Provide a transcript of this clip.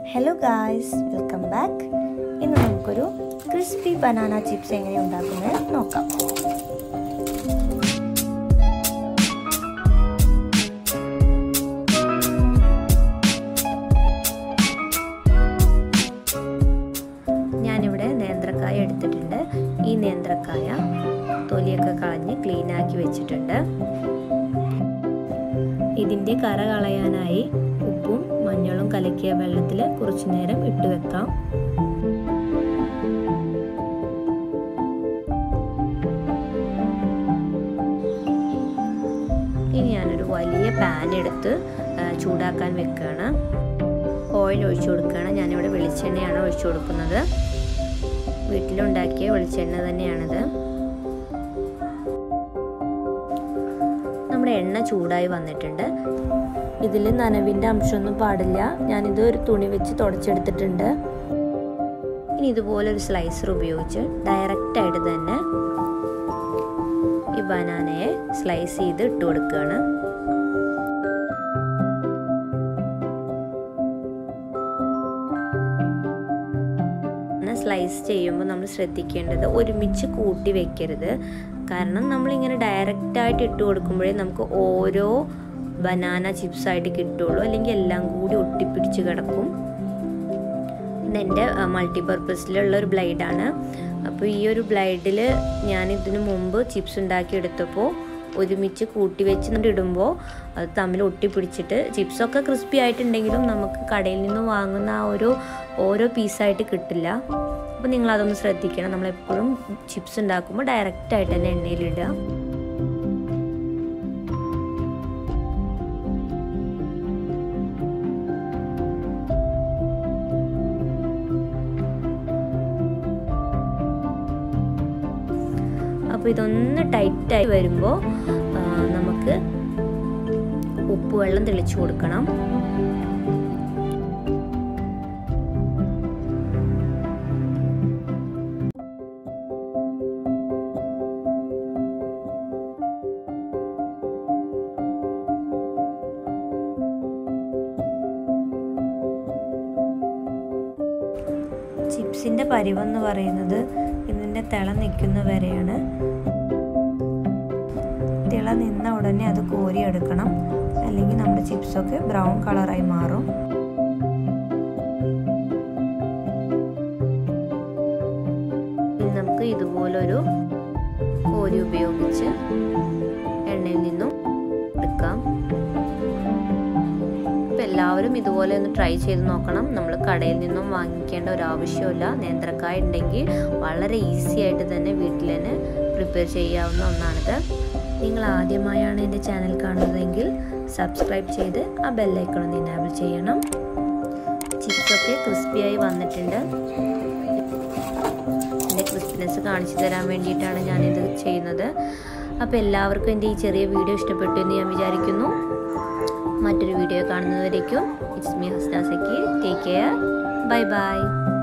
Hello guys, welcome back. ഇന്ന് നമുക്കൊരു crispy banana chips എങ്ങനെ ഉണ്ടാക്കുന്നത് നോക്കാം. ഞാനിവിടെ നേന്ത്രക്കായ എടുത്തിട്ടുണ്ട്. ഈ നേന്ത്രക്കായ തൊലിയൊക്കെ കളഞ്ഞ് ക്ലീൻ ആക്കി വെച്ചിട്ടുണ്ട്. ഇതിൻ്റെ കറ കളയാനായി ഉപ്പും മഞ്ഞളും കലക്കിയ വെള്ളത്തിൽ കുറച്ചു നേരം ഇട്ട് വെക്കാം. ഇനി ഞാനൊരു വലിയ പാൻ എടുത്ത് ചൂടാക്കാൻ വെക്കുകയാണ്. ഓയിൽ ഒഴിച്ചു കൊടുക്കുകയാണ്. ഞാനിവിടെ വെളിച്ചെണ്ണയാണ് ഒഴിച്ചു കൊടുക്കുന്നത്. വീട്ടിലുണ്ടാക്കിയ വെളിച്ചെണ്ണ തന്നെയാണിത്. നമ്മുടെ എണ്ണ ചൂടായി വന്നിട്ടുണ്ട്. ഇതിൽ നനവിൻ്റെ അംശമൊന്നും പാടില്ല. ഞാനിത് ഒരു തുണി വെച്ച് തുടച്ചെടുത്തിട്ടുണ്ട്. ഇനി ഇതുപോലെ ഒരു സ്ലൈസർ ഉപയോഗിച്ച് ഡയറക്റ്റായിട്ട് തന്നെ ഈ ബനാനയെ സ്ലൈസ് ചെയ്ത് ഇട്ട് കൊടുക്കുകയാണ്. സ്ലൈസ് ചെയ്യുമ്പോൾ നമ്മൾ ശ്രദ്ധിക്കേണ്ടത് ഒരുമിച്ച് കൂട്ടി വെക്കരുത്. കാരണം നമ്മളിങ്ങനെ ഡയറക്റ്റായിട്ട് ഇട്ട് കൊടുക്കുമ്പോഴേ നമുക്ക് ഓരോ ബനാന ചിപ്സായിട്ട് കിട്ടുള്ളൂ, അല്ലെങ്കിൽ എല്ലാം കൂടി ഒട്ടിപ്പിടിച്ച് കിടക്കും. ഇതെൻ്റെ മൾട്ടിപർപ്പസിലുള്ള ഒരു ബ്ലേഡാണ്. അപ്പോൾ ഈ ഒരു ബ്ലേഡിൽ ഞാൻ ഇതിനു മുമ്പ് ചിപ്സ് ഉണ്ടാക്കിയെടുത്തപ്പോൾ ഒരുമിച്ച് കൂട്ടി വെച്ച് ഇടുമ്പോൾ അത് തമ്മിൽ ഒട്ടിപ്പിടിച്ചിട്ട് ചിപ്സൊക്കെ ക്രിസ്പി ആയിട്ടുണ്ടെങ്കിലും നമുക്ക് കടയിൽ നിന്ന് വാങ്ങുന്ന ആ ഓരോ പീസായിട്ട് കിട്ടില്ല. അപ്പോൾ നിങ്ങളതൊന്ന് ശ്രദ്ധിക്കണം. നമ്മളെപ്പോഴും ചിപ്സ് ഉണ്ടാക്കുമ്പോൾ ഡയറക്റ്റായിട്ട് തന്നെ എണ്ണയിലിടുക. അപ്പോൾ ഇതൊന്ന് ടൈറ്റായി വരുമ്പോൾ നമുക്ക് ഉപ്പ് വെള്ളം തെളിച്ചു കൊടുക്കണം. ചിപ്സിൻ്റെ പരിവെന്ന് പറയുന്നത് ഇതിൻ്റെ തിള നിൽക്കുന്ന വരെയാണ്. തിള നിന്ന ഉടനെ അത് കോരിയെടുക്കണം, അല്ലെങ്കിൽ നമ്മുടെ ചിപ്സൊക്കെ ബ്രൗൺ കളറായി മാറും. ഇനി നമുക്ക് ഇതുപോലൊരു കോരി ഉപയോഗിച്ച് എണ്ണയിൽ നിന്നും എടുക്കാം. ഇപ്പം എല്ലാവരും ഇതുപോലെ ഒന്ന് ട്രൈ ചെയ്ത് നോക്കണം. നമ്മൾ കടയിൽ നിന്നും വാങ്ങിക്കേണ്ട ഒരു ആവശ്യമില്ല. നേന്ത്രക്കായ ഉണ്ടെങ്കിൽ വളരെ ഈസി ആയിട്ട് തന്നെ വീട്ടിൽ തന്നെ പ്രിപ്പയർ ചെയ്യാവുന്ന ഒന്നാണിത്. നിങ്ങൾ ആദ്യമായാണ് എൻ്റെ ചാനൽ കാണുന്നതെങ്കിൽ സബ്സ്ക്രൈബ് ചെയ്ത് ആ ബെല്ലൈക്കൺ ഒന്ന് എനേബിൾ ചെയ്യണം. ചിപ്സൊക്കെ ക്രിസ്പിയായി വന്നിട്ടുണ്ട്. എൻ്റെ ക്രിസ്പിനെസ് കാണിച്ചു തരാൻ വേണ്ടിയിട്ടാണ് ഞാനിത് ചെയ്യുന്നത്. അപ്പോൾ എല്ലാവർക്കും എൻ്റെ ഈ ചെറിയ വീഡിയോ ഇഷ്ടപ്പെട്ടു എന്ന് ഞാൻ വിചാരിക്കുന്നു. മറ്റൊരു വീഡിയോ കാണുന്നതുവരേക്കും it's me Hasna Sakkeer. Take care. Bye by.